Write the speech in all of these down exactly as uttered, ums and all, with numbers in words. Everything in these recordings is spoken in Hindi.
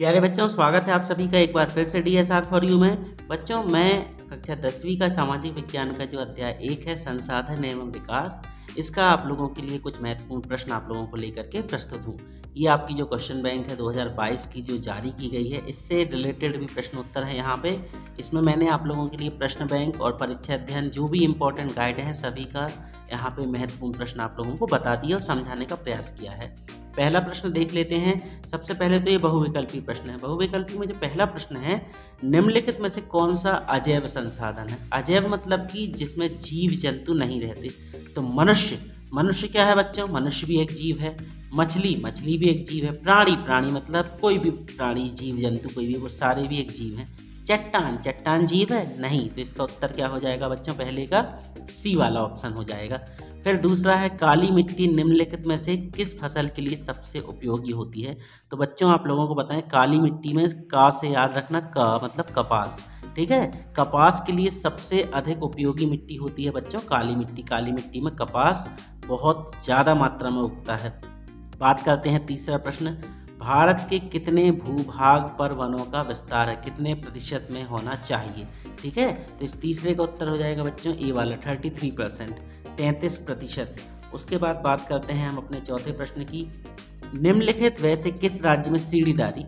प्यारे बच्चों, स्वागत है आप सभी का एक बार फिर से D S R for you में। बच्चों, मैं कक्षा दसवीं का सामाजिक विज्ञान का जो अध्याय एक है संसाधन एवं विकास, इसका आप लोगों के लिए कुछ महत्वपूर्ण प्रश्न आप लोगों को लेकर के प्रस्तुत हूँ। ये आपकी जो क्वेश्चन बैंक है दो हज़ार बाईस की जो जारी की गई है, इससे रिलेटेड भी प्रश्न उत्तर है यहाँ पे। इसमें मैंने आप लोगों के लिए प्रश्न बैंक और परीक्षा अध्ययन जो भी इम्पोर्टेंट गाइड है सभी का यहाँ पे महत्वपूर्ण प्रश्न आप लोगों को बता दिया और समझाने का प्रयास किया है। पहला प्रश्न देख लेते हैं। सबसे पहले तो ये बहुविकल्पी प्रश्न है। बहुविकल्पी में जो पहला प्रश्न है, निम्नलिखित में से कौन सा अजैव संसाधन है? अजैव मतलब कि जिसमें जीव जंतु नहीं रहते। तो मनुष्य, मनुष्य क्या है बच्चों? मनुष्य भी एक जीव है। मछली, मछली भी एक जीव है। प्राणी, प्राणी मतलब कोई भी प्राणी, जीव जंतु कोई भी, वो सारे भी एक जीव हैं। चट्टान, चट्टान जीव है? नहीं। तो इसका उत्तर क्या हो जाएगा बच्चों? पहले का सी वाला ऑप्शन हो जाएगा। फिर दूसरा है, काली मिट्टी निम्नलिखित में से किस फसल के लिए सबसे उपयोगी होती है? तो बच्चों आप लोगों को बताएं, काली मिट्टी में का से याद रखना, का मतलब कपास, ठीक है। कपास के लिए सबसे अधिक उपयोगी मिट्टी होती है बच्चों काली मिट्टी। काली मिट्टी में कपास बहुत ज़्यादा मात्रा में उगता है। बात करते हैं तीसरा प्रश्न, भारत के कितने भूभाग पर वनों का विस्तार है? कितने प्रतिशत में होना चाहिए? ठीक है, तो इस तीसरे का उत्तर हो जाएगा बच्चों ए वाला तैंतीस परसेंट, तैंतीस प्रतिशत। उसके बाद बात करते हैं हम अपने चौथे प्रश्न की। निम्नलिखित वैसे किस राज्य में सीढ़ीदारी,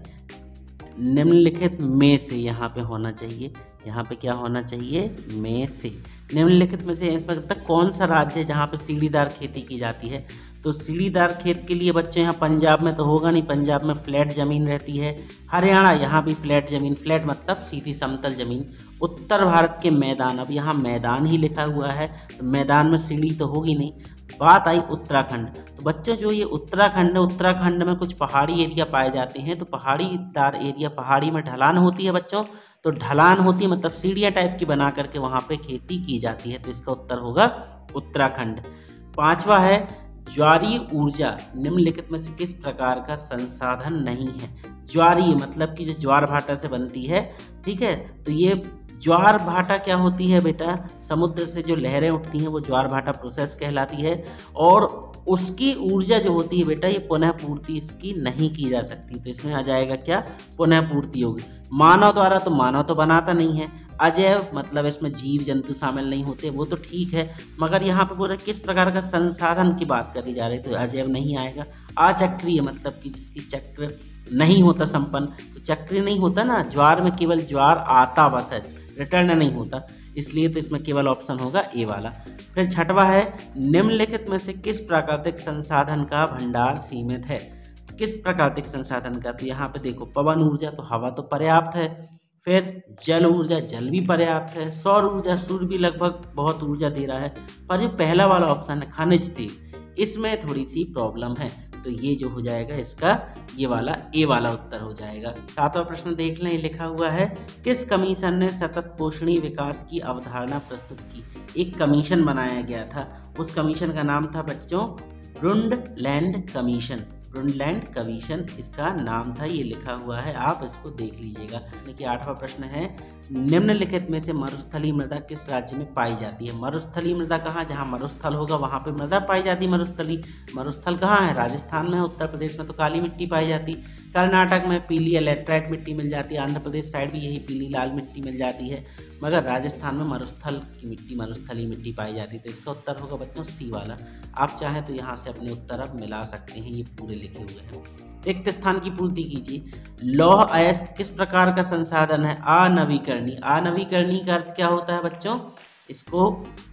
निम्नलिखित में से यहाँ पे होना चाहिए, यहाँ पे क्या होना चाहिए? में से। निम्नलिखित में से इसमें तक कौन सा राज्य है जहाँ पे सीढ़ीदार खेती की जाती है? तो सीढ़ीदार खेत के लिए बच्चे यहाँ पंजाब में तो होगा नहीं, पंजाब में फ्लैट ज़मीन रहती है। हरियाणा, यहाँ भी फ्लैट ज़मीन, फ्लैट मतलब सीधी समतल ज़मीन। उत्तर भारत के मैदान, अब यहाँ मैदान ही लिखा हुआ है तो मैदान में सीढ़ी तो होगी नहीं। बात आई उत्तराखंड, तो बच्चों जो ये उत्तराखंड है, उत्तराखंड में कुछ पहाड़ी एरिया पाए जाते हैं। तो पहाड़ीदार एरिया, पहाड़ी में ढलान होती है बच्चों, तो ढलान होती है मतलब सीढ़ियाँ टाइप की बना करके वहाँ पे खेती की जाती है। तो इसका उत्तर होगा उत्तराखंड। पांचवा है, ज्वारीय ऊर्जा निम्नलिखित में से किस प्रकार का संसाधन नहीं है? ज्वारीय मतलब कि जो ज्वार भाटा से बनती है, ठीक है। तो ये ज्वार भाटा क्या होती है बेटा? समुद्र से जो लहरें उठती हैं वो ज्वार भाटा प्रोसेस कहलाती है, और उसकी ऊर्जा जो होती है बेटा, ये पुनः पूर्ति इसकी नहीं की जा सकती। तो इसमें आ जाएगा क्या? पुनः पूर्ति होगी। मानव द्वारा, तो मानव तो बनाता नहीं है। अजैव मतलब इसमें जीव जंतु शामिल नहीं होते, वो तो ठीक है, मगर यहाँ पे पूरा किस प्रकार का संसाधन की बात करी जा रही, तो अजैव नहीं आएगा। अचक्रीय मतलब कि जिसकी चक्र नहीं होता संपन्न, तो चक्रीय नहीं होता ना, ज्वार में केवल ज्वार आता बस है, रिटर्न नहीं होता, इसलिए तो इसमें केवल ऑप्शन होगा ए वाला। फिर छठवा है, निम्नलिखित में से किस प्राकृतिक संसाधन का भंडार सीमित है? किस प्राकृतिक संसाधन का? तो यहाँ पे देखो, पवन ऊर्जा, तो हवा तो पर्याप्त है। फिर जल ऊर्जा, जल भी पर्याप्त है। सौर ऊर्जा, सूर्य भी लगभग बहुत ऊर्जा दे रहा है। पर जो पहला वाला ऑप्शन है खनिज तेल, इसमें थोड़ी सी प्रॉब्लम है। तो ये जो हो जाएगा इसका ये वाला ए वाला उत्तर हो जाएगा। सातवां प्रश्न देख लें, लिखा हुआ है, किस कमीशन ने सतत पोषणीय विकास की अवधारणा प्रस्तुत की? एक कमीशन बनाया गया था, उस कमीशन का नाम था बच्चों ब्रुंडलैंड कमीशन। ब्रुंडलैंड कमीशन इसका नाम था, ये लिखा हुआ है, आप इसको देख लीजिएगा। देखिए आठवां प्रश्न है, निम्नलिखित में से मरुस्थलीय मृदा किस राज्य में पाई जाती है? मरुस्थलीय मृदा कहाँ? जहाँ मरुस्थल होगा वहाँ पे मृदा पाई जाती है। मरुस्थली मरुस्थल कहाँ है? राजस्थान में है। उत्तर प्रदेश में तो काली मिट्टी पाई जाती, कर्नाटक में पीली या लैटराइट मिट्टी मिल जाती है, आंध्र प्रदेश साइड भी यही पीली लाल मिट्टी मिल जाती है, मगर राजस्थान में मरुस्थल की मिट्टी, मरुस्थलीय मिट्टी पाई जाती है। तो इसका उत्तर होगा बच्चों सी वाला। आप चाहें तो यहाँ से अपने उत्तर अब मिला सकते हैं, ये पूरे लिखे हुए हैं। रिक्त स्थान की पूर्ति कीजिए। लौह अयस्क किस प्रकार का संसाधन है? अनवीकरणीय। अनवीकरणीय का अर्थ क्या होता है बच्चों? इसको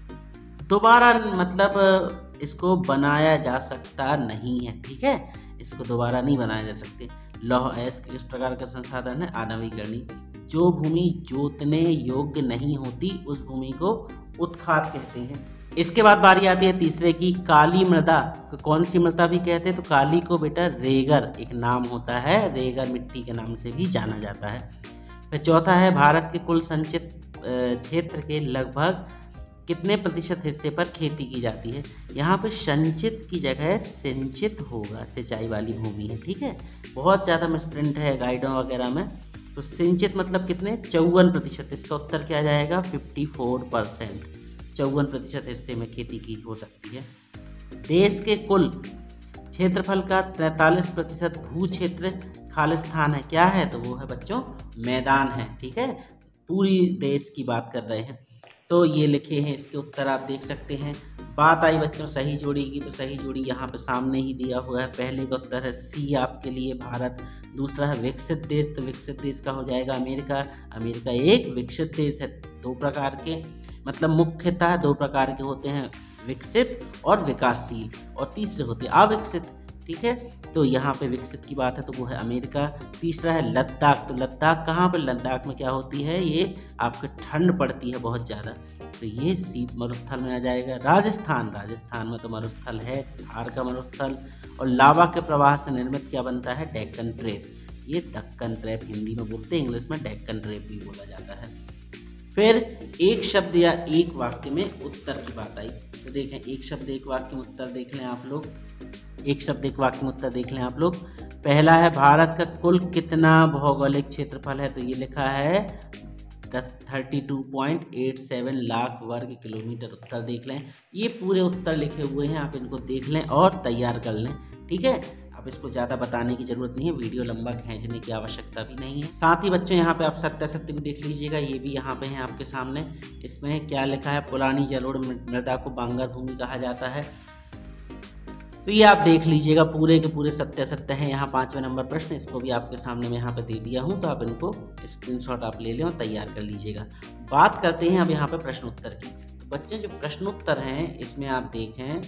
दोबारा मतलब इसको बनाया जा सकता नहीं है, ठीक है, इसको दोबारा नहीं बनाया जा सकते। लौह अयस्क किस प्रकार का संसाधन है? अनवीकरणीय। जो भूमि जोतने योग्य नहीं होती उस भूमि को उत्खात कहते हैं। इसके बाद बारी आती है तीसरे की, काली मृदा तो कौन सी मृदा भी कहते हैं? तो काली को बेटा रेगर एक नाम होता है, रेगर मिट्टी के नाम से भी जाना जाता है। फिर चौथा है, भारत के कुल संचित क्षेत्र के लगभग कितने प्रतिशत हिस्से पर खेती की जाती है? यहाँ पे संचित की जगह सिंचित होगा, सिंचाई वाली भूमि है, ठीक है। बहुत ज़्यादा मिसप्रिंट है गाइडों वगैरह में। तो सिंचित मतलब कितने? चौवन प्रतिशत। इसका उत्तर क्या जाएगा? फिफ्टी फोर परसेंट, चौवन प्रतिशत हिस्से में खेती की हो सकती है। देश के कुल क्षेत्रफल का तैंतालीस प्रतिशत भू क्षेत्र खालिस्तान है, क्या है? तो वो है बच्चों मैदान है। ठीक है, पूरी देश की बात कर रहे हैं। तो ये लिखे हैं, इसके उत्तर आप देख सकते हैं। बात आई बच्चों सही जोड़ी की, तो सही जोड़ी यहाँ पे सामने ही दिया हुआ है। पहले का उत्तर है सी आपके लिए भारत। दूसरा है विकसित देश, तो विकसित देश का हो जाएगा अमेरिका। अमेरिका एक विकसित देश है। दो प्रकार के, मतलब मुख्यतः दो प्रकार के होते हैं, विकसित और विकासशील, और तीसरे होते हैं अविकसित। ठीक है, तो यहाँ पे विकसित की बात है तो वो है अमेरिका। तीसरा है लद्दाख, तो लद्दाख कहाँ पर? लद्दाख में क्या होती है? ये आपके ठंड पड़ती है बहुत ज़्यादा, तो ये शीत मरुस्थल में आ जाएगा। राजस्थान, राजस्थान में तो मरुस्थल है, थार का मरुस्थल। और लावा के प्रवाह से निर्मित क्या बनता है? डेक्कन ट्रेप। ये दक्कन ट्रेप हिंदी में बोलते हैं, इंग्लिश में डेक्कन ट्रेप भी बोला जाता है। फिर एक शब्द या एक वाक्य में उत्तर की बात आई, तो देखें एक शब्द एक वाक्य में उत्तर देख लें आप लोग। एक शब्द एक वाक्य में उत्तर देख लें आप लोग। पहला है भारत का कुल कितना भौगोलिक क्षेत्रफल है? तो ये लिखा है बत्तीस पॉइंट सत्तासी लाख वर्ग किलोमीटर। उत्तर देख लें, ये पूरे उत्तर लिखे हुए हैं, आप इनको देख लें और तैयार कर लें। ठीक है, अब इसको ज़्यादा बताने की ज़रूरत नहीं है, वीडियो लंबा खींचने की आवश्यकता भी नहीं है। साथ ही बच्चों यहाँ पे आप सत्यासत्य भी देख लीजिएगा, ये भी यहाँ पे है आपके सामने। इसमें क्या लिखा है? पुरानी जलोढ़ मृदा को बांगर भूमि कहा जाता है। तो ये आप देख लीजिएगा, पूरे के पूरे सत्य सत्य हैं। यहाँ पाँचवें नंबर प्रश्न, इसको भी आपके सामने मैं यहाँ पे दे दिया हूँ, तो आप इनको स्क्रीनशॉट आप ले लें और तैयार कर लीजिएगा। बात करते हैं अब यहाँ पे प्रश्न उत्तर की। तो बच्चे जो प्रश्न उत्तर हैं इसमें आप देखें,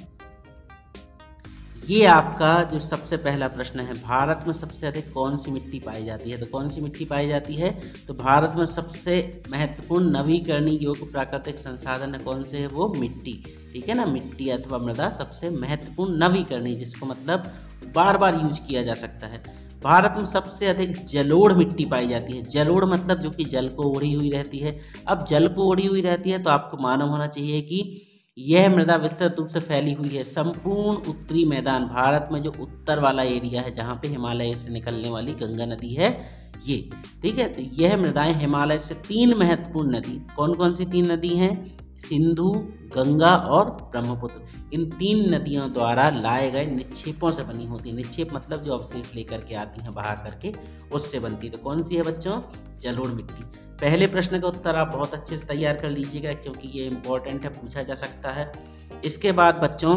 ये आपका जो सबसे पहला प्रश्न है, भारत में सबसे अधिक कौन सी मिट्टी पाई जाती है? तो कौन सी मिट्टी पाई जाती है? तो भारत में सबसे महत्वपूर्ण नवीकरणीय योग्य प्राकृतिक संसाधन है कौन से है? वो मिट्टी। ठीक है ना, मिट्टी अथवा मृदा सबसे महत्वपूर्ण नवीकरणीय, जिसको मतलब बार बार यूज किया जा सकता है। भारत में सबसे अधिक जलोढ़ मिट्टी पाई जाती है। जलोढ़ मतलब जो कि जल को ओढ़ी हुई रहती है। अब जल को ओढ़ी हुई रहती है तो आपको मालूम होना चाहिए कि यह मृदा विस्तृत रूप से फैली हुई है। संपूर्ण उत्तरी मैदान, भारत में जो उत्तर वाला एरिया है जहाँ पे हिमालय से निकलने वाली गंगा नदी है ये, ठीक है, तो यह मृदाएं हिमालय से तीन महत्वपूर्ण नदी, कौन कौन सी तीन नदी हैं? सिंधु, गंगा और ब्रह्मपुत्र। इन तीन नदियों द्वारा लाए गए निक्षेपों से बनी होती है। निक्षेप मतलब जो अवशेष लेकर के आती हैं बहा करके, उससे बनती है। तो कौन सी है बच्चों? जलोढ़ मिट्टी। पहले प्रश्न का उत्तर आप बहुत अच्छे से तैयार कर लीजिएगा, क्योंकि ये इंपॉर्टेंट है, पूछा जा सकता है। इसके बाद बच्चों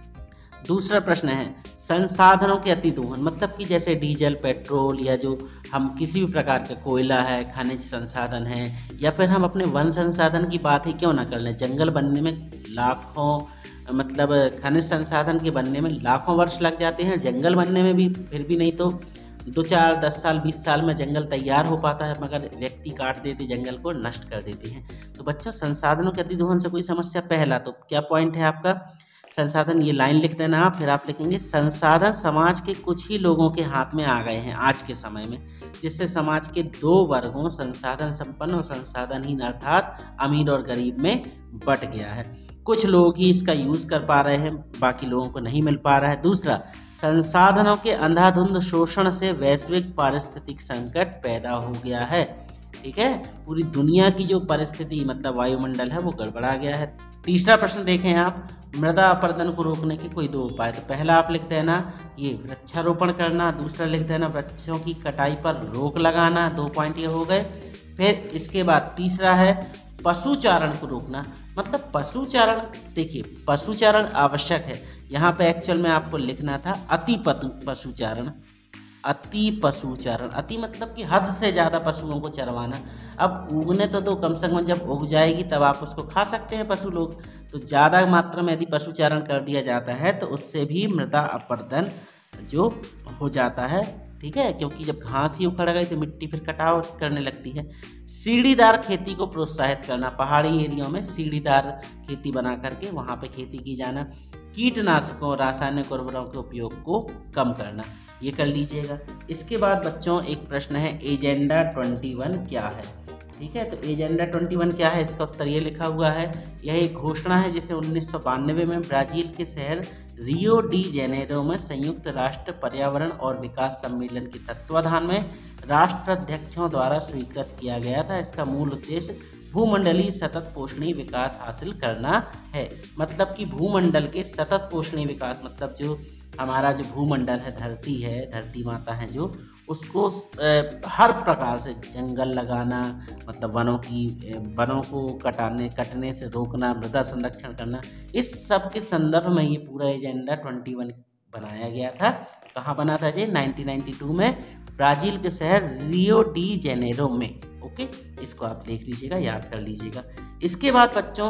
दूसरा प्रश्न है संसाधनों के अतिदोहन, मतलब कि जैसे डीजल, पेट्रोल, या जो हम किसी भी प्रकार का कोयला है, खनिज संसाधन है, या फिर हम अपने वन संसाधन की बात ही क्यों ना कर लें। जंगल बनने में लाखों, मतलब खनिज संसाधन के बनने में लाखों वर्ष लग जाते हैं, जंगल बनने में भी फिर भी नहीं तो दो चार दस साल बीस साल में जंगल तैयार हो पाता है, मगर व्यक्ति काट देते जंगल को, नष्ट कर देते हैं। तो बच्चों संसाधनों के अतिदोहन से कोई समस्या? पहला तो क्या पॉइंट है आपका? संसाधन, ये लाइन लिख देना आप, फिर आप लिखेंगे संसाधन समाज के कुछ ही लोगों के हाथ में आ गए हैं आज के समय में, जिससे समाज के दो वर्गों, संसाधन संपन्न और संसाधनहीन, अर्थात अमीर और गरीब में बट गया है। कुछ लोग ही इसका यूज़ कर पा रहे हैं, बाकी लोगों को नहीं मिल पा रहा है। दूसरा, संसाधनों के अंधाधुंध शोषण से वैश्विक पारिस्थितिक संकट पैदा हो गया है। ठीक है, पूरी दुनिया की जो परिस्थिति, मतलब वायुमंडल है, वो गड़बड़ा गया है। तीसरा प्रश्न देखें आप, मृदा अपरदन को रोकने के कोई दो उपाय। तो पहला आप लिख देना ये वृक्षारोपण करना, दूसरा लिख देना वृक्षों की कटाई पर रोक लगाना। दो पॉइंट ये हो गए। फिर इसके बाद तीसरा है पशुचारण को रोकना, मतलब पशुचारण, देखिए पशुचारण आवश्यक है, यहाँ पे एक्चुअल में आपको लिखना था अति पशुचारण। अति पशुचारण, अति मतलब कि हद से ज़्यादा पशुओं को चरवाना। अब उगने तो दो, कम से कम जब उग जाएगी तब आप उसको खा सकते हैं पशु लोग। तो ज़्यादा मात्रा में यदि पशुचारण कर दिया जाता है तो उससे भी मृदा अपरदन जो हो जाता है। ठीक है, क्योंकि जब घास ही उखड़ गई तो मिट्टी फिर कटाव करने लगती है। सीढ़ीदार खेती को प्रोत्साहित करना, पहाड़ी एरियाओं में सीढ़ीदार खेती बना करके वहाँ पे खेती की जाना। कीटनाशकों, रासायनिक उर्वरकों के उपयोग को कम करना, ये कर लीजिएगा। इसके बाद बच्चों एक प्रश्न है, एजेंडा इक्कीस क्या है? ठीक है, तो एजेंडा इक्कीस क्या है? इसका उत्तर ये लिखा हुआ है, यह एक घोषणा है जिसे उन्नीस सौ बानवे में ब्राज़ील के शहर रियो डी जेनेरो में संयुक्त राष्ट्र पर्यावरण और विकास सम्मेलन के तत्वाधान में राष्ट्राध्यक्षों द्वारा स्वीकृत किया गया था। इसका मूल उद्देश्य भूमंडलीय सतत पोषणीय विकास हासिल करना है। मतलब कि भूमंडल के सतत पोषणीय विकास, मतलब जो हमारा जो भूमंडल है, धरती है, धरती माता है जो, उसको हर प्रकार से जंगल लगाना, मतलब वनों की वनों को कटाने कटने से रोकना, मृदा संरक्षण करना, इस सब के संदर्भ में ये पूरा एजेंडा इक्कीस बनाया गया था। कहाँ बना था जी? नाइनटीन नाइंटी टू में ब्राज़ील के शहर रियो डी जेनेरो में। ओके, इसको आप देख लीजिएगा, याद कर लीजिएगा। इसके बाद बच्चों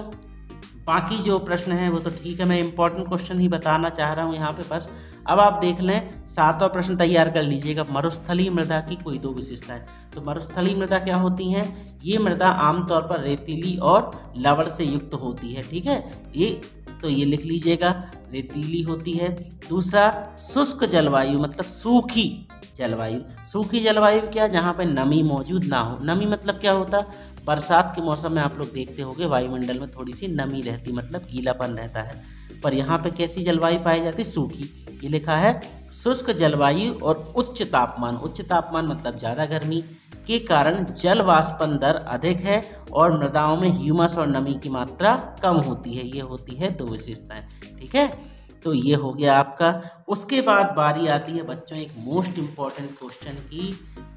बाकी जो प्रश्न हैं वो तो ठीक है, मैं इंपॉर्टेंट क्वेश्चन ही बताना चाह रहा हूँ यहाँ पे बस। अब आप देख लें, सातवां प्रश्न तैयार कर लीजिएगा, मरुस्थलीय मृदा की कोई दो विशेषताएं। तो मरुस्थलीय मृदा क्या होती हैं? ये मृदा आमतौर पर रेतीली और लवण से युक्त होती है, ठीक है, ये तो ये लिख लीजिएगा, रेतीली होती है। दूसरा, शुष्क जलवायु मतलब सूखी जलवायु। सूखी जलवायु क्या? जहाँ पे नमी मौजूद ना हो। नमी मतलब क्या होता? बरसात के मौसम में आप लोग देखते होंगे वायुमंडल में थोड़ी सी नमी रहती, मतलब गीलापन रहता है, पर यहाँ पे कैसी जलवायु पाई जाती? सूखी। ये लिखा है शुष्क जलवायु और उच्च तापमान। उच्च तापमान मतलब ज़्यादा गर्मी के कारण जल वाष्पन दर अधिक है और मृदाओं में ह्यूमस और नमी की मात्रा कम होती है। ये होती है दो विशेषताएं, ठीक है। तो ये हो गया आपका। उसके बाद बारी आती है बच्चों एक मोस्ट इम्पॉर्टेंट क्वेश्चन की,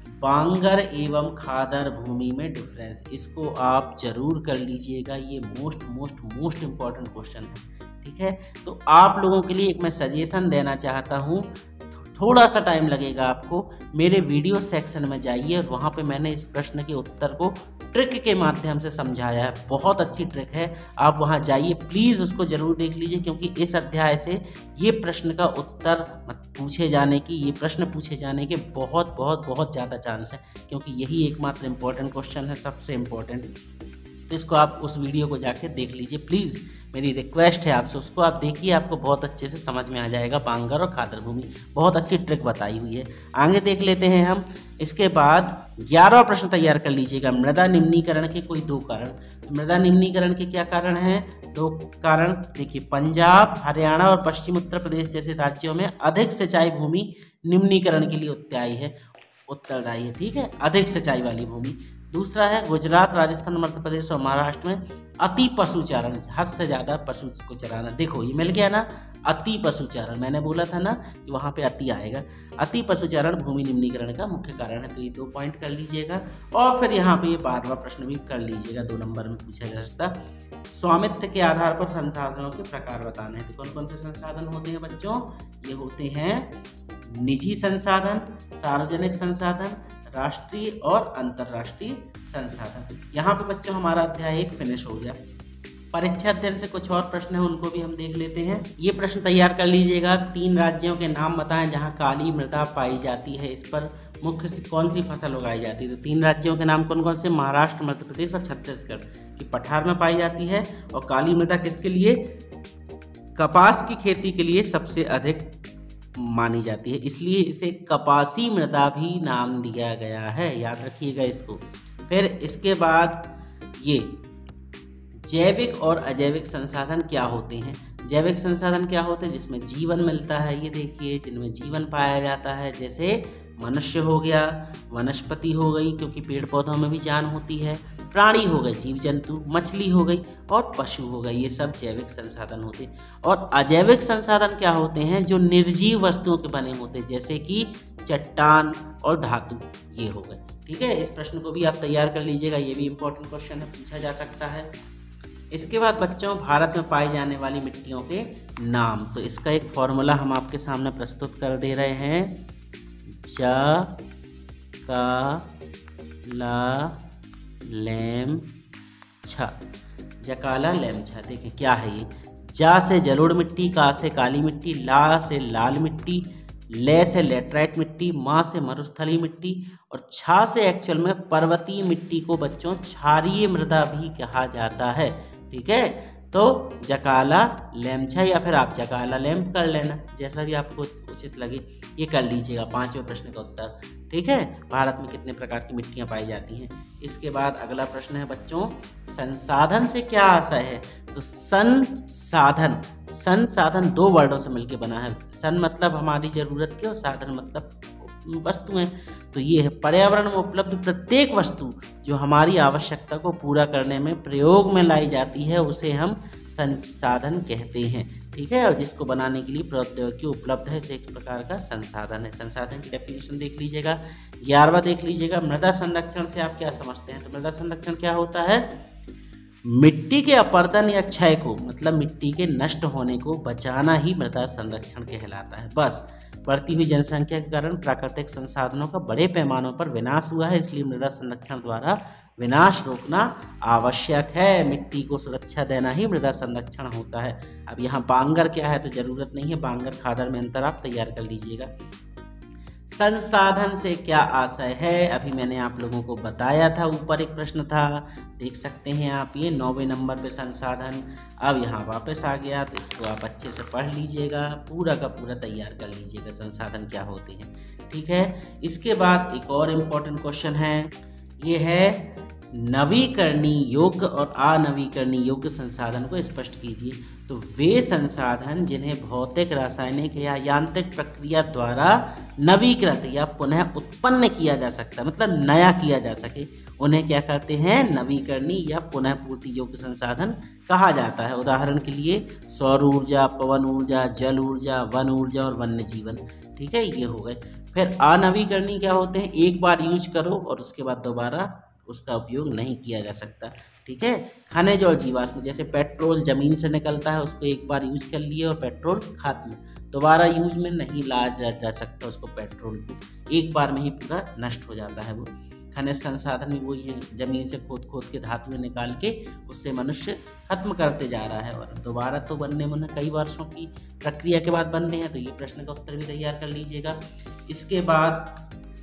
बांगर एवं खादर भूमि में डिफरेंस। इसको आप जरूर कर लीजिएगा, ये most most most important question है, ठीक है। तो आप लोगों के लिए एक मैं सजेशन देना चाहता हूँ, थोड़ा सा टाइम लगेगा आपको, मेरे वीडियो सेक्शन में जाइए और वहाँ पे मैंने इस प्रश्न के उत्तर को ट्रिक के माध्यम से समझाया है। बहुत अच्छी ट्रिक है, आप वहाँ जाइए प्लीज़, उसको ज़रूर देख लीजिए, क्योंकि इस अध्याय से ये प्रश्न का उत्तर पूछे जाने की ये प्रश्न पूछे जाने के बहुत बहुत बहुत ज़्यादा चांस है, क्योंकि यही एकमात्र इम्पोर्टेंट क्वेश्चन है, सबसे इम्पोर्टेंट। तो इसको आप उस वीडियो को जाके देख लीजिए प्लीज़, मेरी रिक्वेस्ट है आपसे, उसको आप देखिए, आपको बहुत अच्छे से समझ में आ जाएगा। बांगर और खादर भूमि बहुत अच्छी ट्रिक बताई हुई है। आगे देख लेते हैं हम। इसके बाद ग्यारहवां प्रश्न तैयार कर लीजिएगा, मृदा निम्नीकरण के कोई दो कारण। मृदा निम्नीकरण के क्या कारण हैं? दो कारण देखिए, पंजाब, हरियाणा और पश्चिम उत्तर प्रदेश जैसे राज्यों में अधिक सिंचाई भूमि निम्नीकरण के लिए उत्तरदायी है उत्तरदायी है ठीक है, अधिक सिंचाई वाली भूमि। दूसरा है गुजरात, राजस्थान, मध्य प्रदेश और महाराष्ट्र में अति पशुचारण, हद से ज़्यादा पशु को चराना। देखो ये मिल गया ना, अति पशुचारण, मैंने बोला था ना कि वहाँ पे अति आएगा। अति पशुचारण भूमि निम्नीकरण का मुख्य कारण है, तो ये दो पॉइंट कर लीजिएगा। और फिर यहाँ पे ये बारहवां प्रश्न भी कर लीजिएगा, दो नंबर में पूछा जा सकता, स्वामित्व के आधार पर संसाधनों के प्रकार बताने हैं। तो कौन कौन से संसाधन होते हैं बच्चों? ये होते हैं निजी संसाधन, सार्वजनिक संसाधन, राष्ट्रीय और अंतर्राष्ट्रीय संसाधन। यहाँ पे बच्चों हमारा अध्याय एक फिनिश हो गया। परीक्षा अध्ययन से कुछ और प्रश्न हैं, उनको भी हम देख लेते हैं। ये प्रश्न तैयार कर लीजिएगा, तीन राज्यों के नाम बताएं जहाँ काली मृदा पाई जाती है, इस पर मुख्य से कौन सी फसल उगाई जाती है। तो तीन राज्यों के नाम कौन कौन से? महाराष्ट्र, मध्य प्रदेश और छत्तीसगढ़ की पठार में पाई जाती है। और काली मृदा किसके लिए? कपास की खेती के लिए सबसे अधिक मानी जाती है, इसलिए इसे कपासी मृदा भी नाम दिया गया है, याद रखिएगा इसको। फिर इसके बाद ये जैविक और अजैविक संसाधन क्या होते हैं। जैविक संसाधन क्या होते हैं? जिसमें जीवन मिलता है, ये देखिए, जिनमें जीवन पाया जाता है, जैसे मनुष्य हो गया, वनस्पति हो गई क्योंकि पेड़ पौधों में भी जान होती है, प्राणी हो गए, जीव जंतु, मछली हो गई और पशु हो गए, ये सब जैविक संसाधन होते हैं। और अजैविक संसाधन क्या होते हैं? जो निर्जीव वस्तुओं के बने होते हैं, जैसे कि चट्टान और धातु, ये हो गए, ठीक है। इस प्रश्न को भी आप तैयार कर लीजिएगा, ये भी इंपॉर्टेंट क्वेश्चन है, पूछा जा सकता है। इसके बाद बच्चों भारत में पाई जाने वाली मिट्टियों के नाम, तो इसका एक फॉर्मूला हम आपके सामने प्रस्तुत कर दे रहे हैं। ज का ला लेम छा, जकाला लेम छा। देखिए क्या है ये? जा से जलोढ़ मिट्टी, का से काली मिट्टी, ला से लाल मिट्टी, ले से लेटराइट मिट्टी, माँ से मरुस्थलीय मिट्टी और छा से एक्चुअल में पर्वतीय मिट्टी को बच्चों क्षारीय मृदा भी कहा जाता है, ठीक है। तो जकाला लेमछा या फिर आप जकाला लेम कर लेना, जैसा भी आपको उचित लगे, ये कर लीजिएगा। पांचवें प्रश्न का उत्तर, ठीक है। भारत में कितने प्रकार की मिट्टियां पाई जाती हैं। इसके बाद अगला प्रश्न है बच्चों, संसाधन से क्या आशय है। तो संसाधन, संसाधन दो वर्डों से मिलकर बना है। सन मतलब हमारी जरूरत के और साधन मतलब वस्तुएं। तो ये है पर्यावरण में उपलब्ध प्रत्येक वस्तु जो हमारी आवश्यकता को पूरा करने में प्रयोग में लाई जाती है, उसे हम संसाधन कहते हैं, ठीक है, और जिसको बनाने के लिए प्रौद्योगिकी उपलब्ध है, इसे एक प्रकार का संसाधन है। संसाधन की डेफिनेशन देख लीजिएगा। ग्यारहवा देख लीजिएगा, मृदा संरक्षण से आप क्या समझते हैं। तो मृदा संरक्षण क्या होता है, मिट्टी के अपरदन या क्षय को, मतलब मिट्टी के नष्ट होने को बचाना ही मृदा संरक्षण कहलाता है। बस बढ़ती हुई जनसंख्या के कारण प्राकृतिक संसाधनों का बड़े पैमानों पर विनाश हुआ है, इसलिए मृदा संरक्षण द्वारा विनाश रोकना आवश्यक है। मिट्टी को सुरक्षा देना ही मृदा संरक्षण होता है। अब यहाँ बांगर क्या है तो जरूरत नहीं है, बांगर खादर में अंतर आप तैयार कर लीजिएगा। संसाधन से क्या आशय है, अभी मैंने आप लोगों को बताया था, ऊपर एक प्रश्न था, देख सकते हैं आप, ये नौवें नंबर पे संसाधन। अब यहाँ वापस आ गया, तो इसको आप अच्छे से पढ़ लीजिएगा, पूरा का पूरा तैयार कर लीजिएगा संसाधन क्या होते हैं, ठीक है। इसके बाद एक और इम्पोर्टेंट क्वेश्चन है, ये है नवीकरणीय योग्य और अनवीकरणीय योग्य संसाधन को स्पष्ट कीजिए। तो वे संसाधन जिन्हें भौतिक, रासायनिक या यांत्रिक प्रक्रिया द्वारा नवीकृत या पुनः उत्पन्न किया जा सकता है, मतलब नया किया जा सके, उन्हें क्या कहते हैं, नवीकरणीय या पुनः पूर्ति योग्य संसाधन कहा जाता है। उदाहरण के लिए सौर ऊर्जा, पवन ऊर्जा, जल ऊर्जा, वन ऊर्जा और वन्य जीवन, ठीक है, ये हो गए। फिर अनवीकरणीय क्या होते हैं, एक बार यूज करो और उसके बाद दोबारा उसका उपयोग नहीं किया जा सकता, ठीक है। खनिज और जीवाश्म, जैसे पेट्रोल जमीन से निकलता है, उसको एक बार यूज कर लिए और पेट्रोल खत्म, दोबारा यूज में नहीं लाया जा सकता उसको, पेट्रोल को एक बार में ही पूरा नष्ट हो जाता है वो। खनिज संसाधन भी वही है, जमीन से खोद खोद के धातुएं निकाल के उससे मनुष्य खत्म करते जा रहा है, और दोबारा तो बनने में कई वर्षों की प्रक्रिया के बाद बनते हैं, तो ये प्रश्न का उत्तर भी तैयार कर लीजिएगा। इसके बाद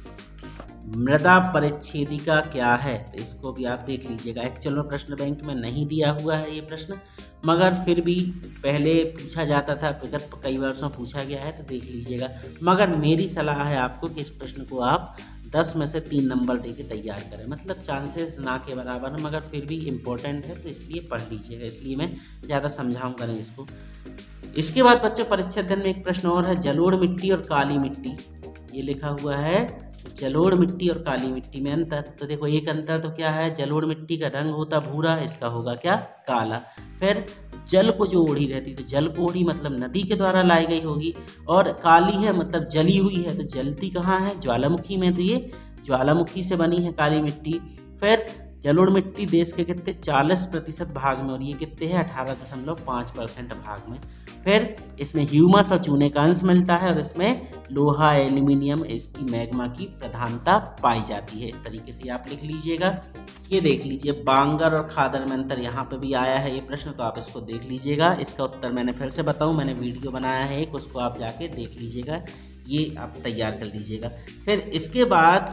मृदा परिच्छेदिका क्या है, तो इसको भी आप देख लीजिएगा। एक्चुअल में प्रश्न बैंक में नहीं दिया हुआ है ये प्रश्न, मगर फिर भी पहले पूछा जाता था, विगत कई वर्षों पूछा गया है, तो देख लीजिएगा। मगर मेरी सलाह है आपको कि इस प्रश्न को आप दस में से तीन नंबर दे के तैयार करें, मतलब चांसेस ना के बराबर है, मगर फिर भी इम्पोर्टेंट है, तो इसलिए पढ़ लीजिएगा, इसलिए मैं ज़्यादा समझाऊंगा नहीं इसको। इसके बाद बच्चों परिच्छेदन में एक प्रश्न और है, जलोढ़ मिट्टी और काली मिट्टी, ये लिखा हुआ है जलोढ़ मिट्टी और काली मिट्टी में अंतर। तो देखो एक अंतर तो क्या है, जलोढ़ मिट्टी का रंग होता भूरा, इसका होगा क्या, काला। फिर जल को जो ओढ़ी रहती, तो जल को ओढ़ी मतलब नदी के द्वारा लाई गई होगी, और काली है मतलब जली हुई है, तो जलती कहाँ है, ज्वालामुखी में, तो ये ज्वालामुखी से बनी है काली मिट्टी। फिर जलोढ़ मिट्टी देश के कितने चालीस प्रतिशत भाग में, और ये कितने हैं अठारह दशमलव पाँच परसेंट भाग में। फिर इसमें ह्यूमस और चूने का अंश मिलता है, और इसमें लोहा, एल्यूमिनियम, इसकी मैग्मा की प्रधानता पाई जाती है। इस तरीके से आप लिख लीजिएगा। ये देख लीजिए बांगर और खादर में अंतर, यहाँ पे भी आया है ये प्रश्न, तो आप इसको देख लीजिएगा। इसका उत्तर मैंने फिर से बताऊँ, मैंने वीडियो बनाया है एक, उसको आप जाके देख लीजिएगा, ये आप तैयार कर लीजिएगा। फिर इसके बाद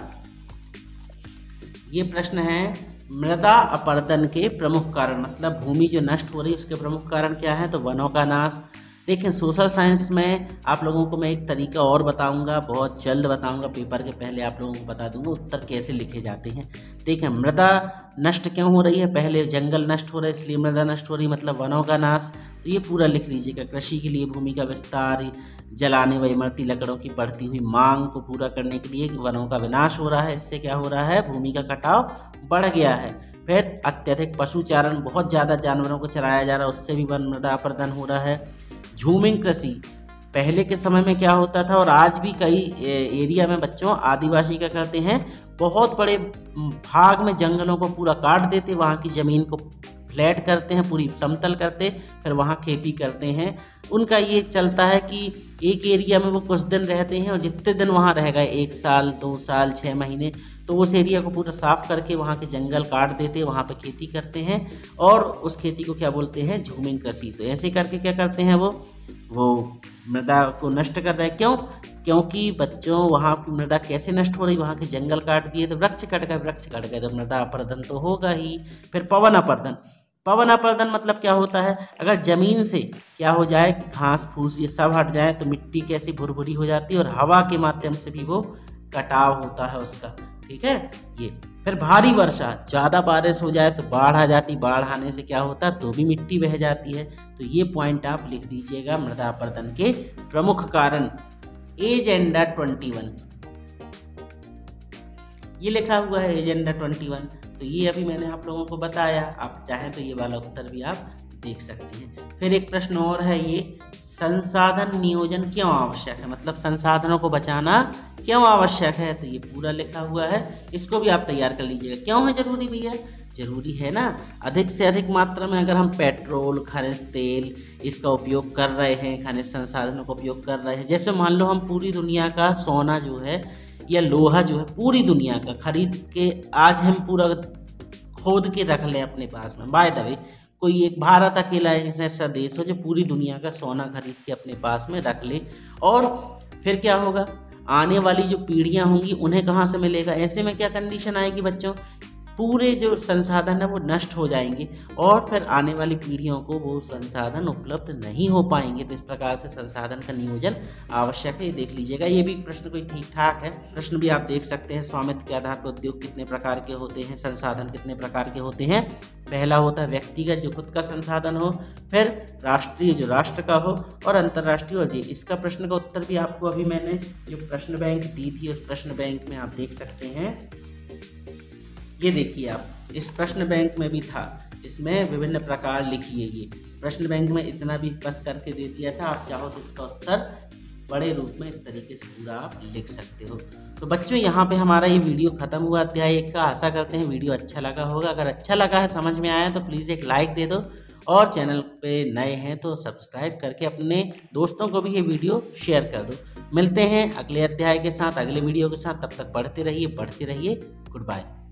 ये प्रश्न है मृदा अपरदन के प्रमुख कारण, मतलब भूमि जो नष्ट हो रही है उसके प्रमुख कारण क्या है, तो वनों का नाश। देखें सोशल साइंस में आप लोगों को मैं एक तरीका और बताऊंगा, बहुत जल्द बताऊंगा, पेपर के पहले आप लोगों को बता दूंगा उत्तर कैसे लिखे जाते हैं। देखें मृदा नष्ट क्यों हो रही है, पहले जंगल नष्ट हो रहा है इसलिए मृदा नष्ट हो रही है, मतलब वनों का नाश, तो ये पूरा लिख लीजिएगा। कृषि के लिए भूमि का विस्तार, जलाने व इमरती लकड़ों की बढ़ती हुई मांग को पूरा करने के लिए वनों का विनाश हो रहा है, इससे क्या हो रहा है, भूमि का कटाव बढ़ गया है। फिर अत्यधिक पशुचारण, बहुत ज़्यादा जानवरों को चराया जा रहा है, उससे भी वन मृदा अपरदन हो रहा है। झूमिंग कृषि, पहले के समय में क्या होता था और आज भी कई एरिया में बच्चों आदिवासी क्या करते हैं, बहुत बड़े भाग में जंगलों को पूरा काट देते, वहाँ की ज़मीन को फ्लैट करते हैं, पूरी समतल करते, फिर वहाँ खेती करते हैं। उनका ये चलता है कि एक एरिया में वो कुछ दिन रहते हैं और जितने दिन वहाँ रह गए, एक साल, दो साल, छः महीने, तो उस एरिया को पूरा साफ़ करके वहाँ के जंगल काट देते हैं, वहाँ पे खेती करते हैं, और उस खेती को क्या बोलते हैं, झूमिंग कृषि। तो ऐसे करके क्या करते हैं, वो वो मृदा को नष्ट कर रहे हैं। क्यों? क्योंकि बच्चों वहाँ की मृदा कैसे नष्ट हो रही, वहाँ के जंगल काट दिए तो वृक्ष कट गए, वृक्ष कट गए तो मृदा अपरदन तो होगा ही। फिर पवन अपरदन, पवन अपरदन मतलब क्या होता है, अगर ज़मीन से क्या हो जाए, घास फूस ये सब हट जाए तो मिट्टी कैसी भुरभुरी हो जाती है, और हवा के माध्यम से भी वो कटाव होता है उसका, ठीक है ये। फिर भारी वर्षा, ज़्यादा बारिश हो जाए तो बाढ़ आ जाती, बाढ़ आने से क्या होता है, तो भी मिट्टी बह जाती है। तो ये पॉइंट आप लिख दीजिएगा मृदा अपरदन के प्रमुख कारण। एजेंडा ट्वेंटी वन, ये लिखा हुआ है एजेंडा ट्वेंटी वन, तो ये अभी मैंने आप लोगों को बताया, आप चाहें तो ये वाला उत्तर भी आप देख सकते हैं। फिर एक प्रश्न और है ये, संसाधन नियोजन क्यों आवश्यक है, मतलब संसाधनों को बचाना क्यों आवश्यक है, तो ये पूरा लिखा हुआ है, इसको भी आप तैयार कर लीजिएगा। क्यों है जरूरी भैया, जरूरी है ना, अधिक से अधिक मात्रा में अगर हम पेट्रोल, खनिज तेल इसका उपयोग कर रहे हैं, खनिज संसाधनों का उपयोग कर रहे हैं, जैसे मान लो हम पूरी दुनिया का सोना जो है या लोहा जो है पूरी दुनिया का खरीद के आज हम पूरा खोद के रख लें अपने पास में, बाय द वे कोई एक भारत अकेला ऐसा देश हो जो पूरी दुनिया का सोना खरीद के अपने पास में रख ले, और फिर क्या होगा, आने वाली जो पीढ़ियां होंगी उन्हें कहाँ से मिलेगा। ऐसे में क्या कंडीशन आएगी बच्चों, पूरे जो संसाधन है वो नष्ट हो जाएंगे और फिर आने वाली पीढ़ियों को वो संसाधन उपलब्ध नहीं हो पाएंगे। तो इस प्रकार से संसाधन का नियोजन आवश्यक है, ये देख लीजिएगा। ये भी प्रश्न कोई ठीक ठाक है, प्रश्न भी आप देख सकते हैं। स्वामित्व के आधार पर उद्योग कितने प्रकार के होते हैं, संसाधन कितने प्रकार के होते हैं। पहला होता है व्यक्तिगत जो खुद का संसाधन हो, फिर राष्ट्रीय जो राष्ट्र का हो, और अंतर्राष्ट्रीय और जी। इसका प्रश्न का उत्तर भी आपको अभी मैंने जो प्रश्न बैंक दी थी उस प्रश्न बैंक में आप देख सकते हैं। ये देखिए आप, इस प्रश्न बैंक में भी था, इसमें विभिन्न प्रकार लिखिए। ये प्रश्न बैंक में इतना भी बस करके दे दिया था, आप चाहो तो इसका उत्तर बड़े रूप में इस तरीके से पूरा आप लिख सकते हो। तो बच्चों यहाँ पे हमारा ये वीडियो खत्म हुआ अध्याय एक का। आशा करते हैं वीडियो अच्छा लगा होगा। अगर अच्छा लगा है, समझ में आया, तो प्लीज़ एक लाइक दे दो, और चैनल पे नए हैं तो सब्सक्राइब करके अपने दोस्तों को भी ये वीडियो शेयर कर दो। मिलते हैं अगले अध्याय के साथ, अगले वीडियो के साथ। तब तक पढ़ते रहिए, पढ़ते रहिए। Good bye.